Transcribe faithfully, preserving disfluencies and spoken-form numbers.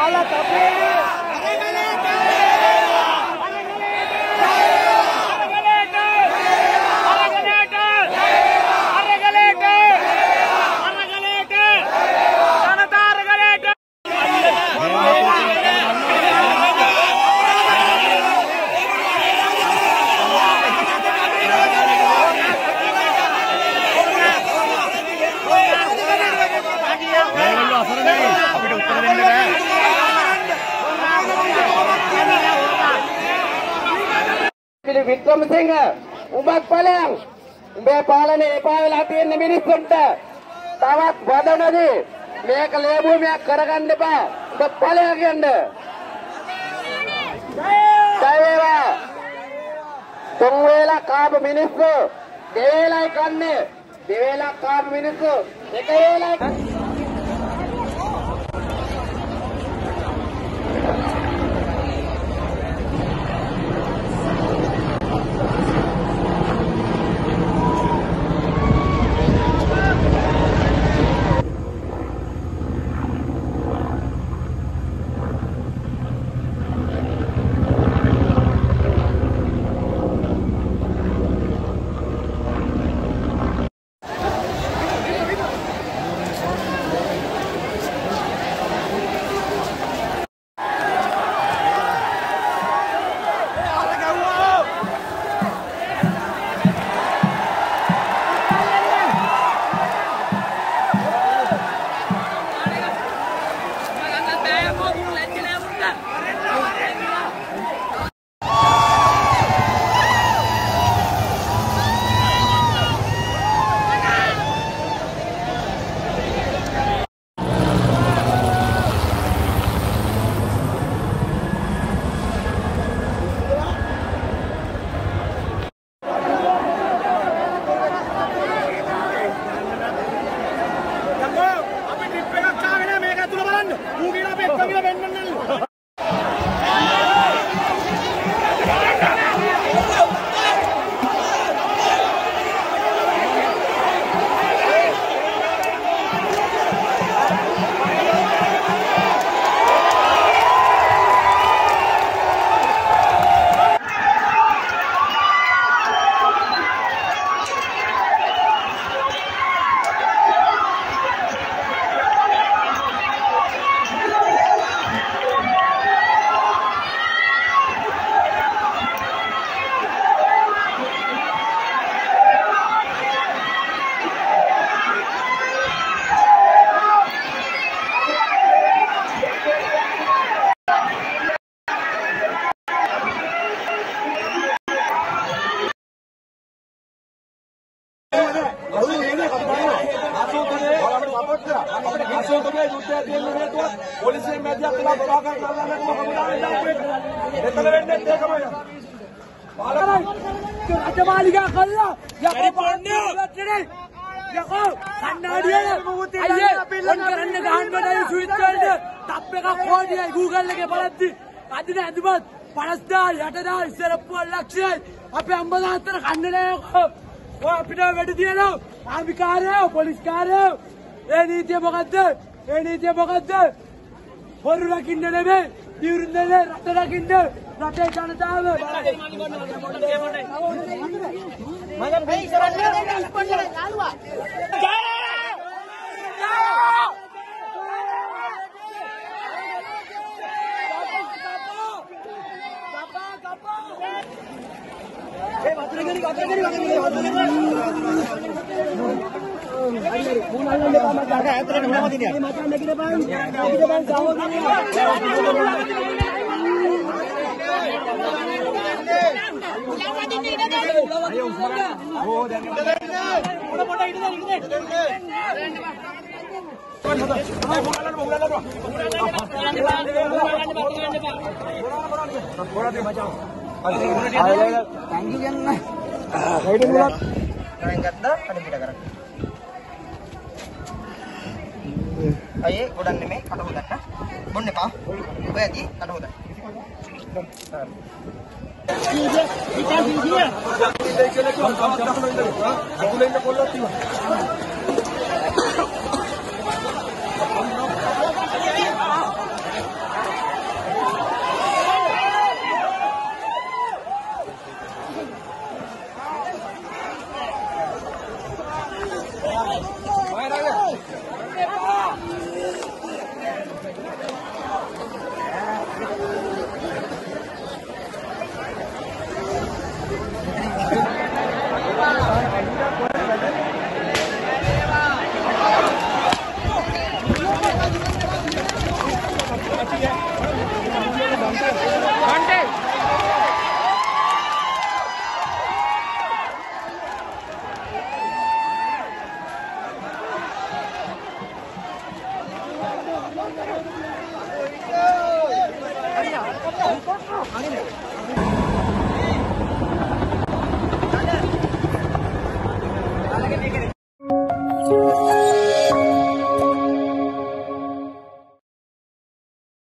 Wickremesinghe, umbak paling, umbe palane epa wela තියෙන මිනිස්සුන්ට තවත් වදනදී මේක ලැබුමක් කරගන්න එපා. උඹ ඵලය කියන්න. ජය වේවා. තුන් වේලා කාපු මිනිස්සු දෙවේලයි කන්නේ. දෙවේලා කාපු මිනිස්සු එක වේලයි polisi media telah berbakar karena kemudahan Raja Malika kalla yako panne yako kannadiya ayye on karanne gahan badai switch වලට ටැප් එකක් හොදියයි Google එකේ බලද්දි අදින ඇදුමත් පනස්දාස් යටදා ඉස්සරප්පුව ලක්ෂයයි අපේ අම්බදාතර කන්න නෑ ඔය අපිට වැඩ දියනවා ආමිකාරයෝ පොලිස්කාරයෝ ඒ නීතිය මොකද්ද ඒ නීතිය මොකද්ද හොරු රකින්න නෙමෙයි දිවුරුන්නේ රට රකින්න රටේ ජනතාව මම මේ කරන්නේ ඉක්මනට යාළුවා ඒ වතුර ගිරි වතුර ගිරි වතුර ගිරි වතුර ගිරි අයියරි මොන අල්ලන්නේ බා මට අර ඇතුලේ මොනවද කියන්නේ මට නැගිට බං නැගිට බං සහෝදරයා උලවදින්න ඉඩ දෙන්න අයියෝ උස්මගා ඕ දැන් ඉඩ දෙන්න පොඩ පොඩ ඉඩ දෙන්න ඉඩ දෙන්න thank you jangan ride mulat keren ganda ada kita karang aye godan neme kada hodanna bonne pa ඔය ඇති kada hodan ඉතින් ඉතින් ඉතින් ඉතින් කියලා කොහොමද දහන ඉඳලා අකුලෙන් කොල්ලක් තියෙනවා හරියට. හරියට.